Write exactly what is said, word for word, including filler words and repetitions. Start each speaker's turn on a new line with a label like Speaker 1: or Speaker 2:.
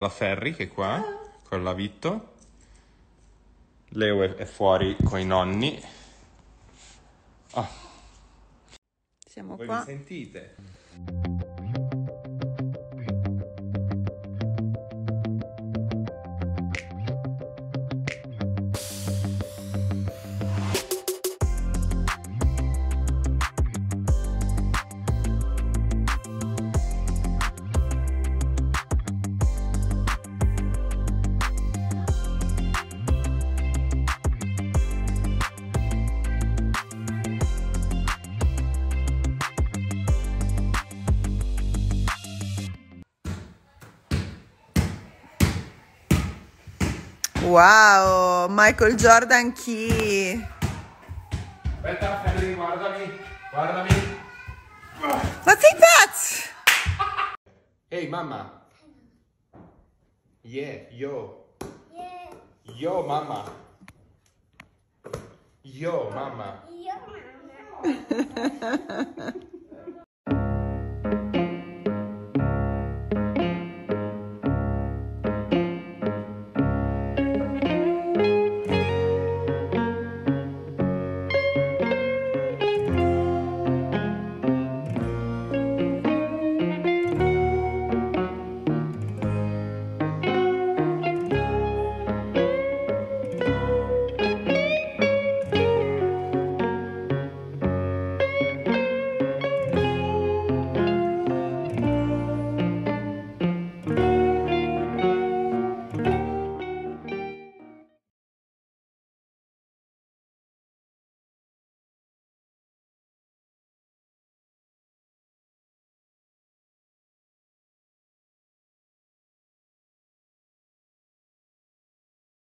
Speaker 1: La Ferri che è qua, con la Vitto. Leo è, è fuori con i nonni. Oh.
Speaker 2: Siamo
Speaker 1: Voi
Speaker 2: qua.
Speaker 1: mi sentite?
Speaker 2: Wow, Michael Jordan Key.
Speaker 1: Aspetta, Ferri, guardami, guardami.
Speaker 2: Ma sei pazzo?
Speaker 1: Ehi, mamma. Yeah, yo. Yo, mamma. Yo, mamma.
Speaker 3: Io mamma.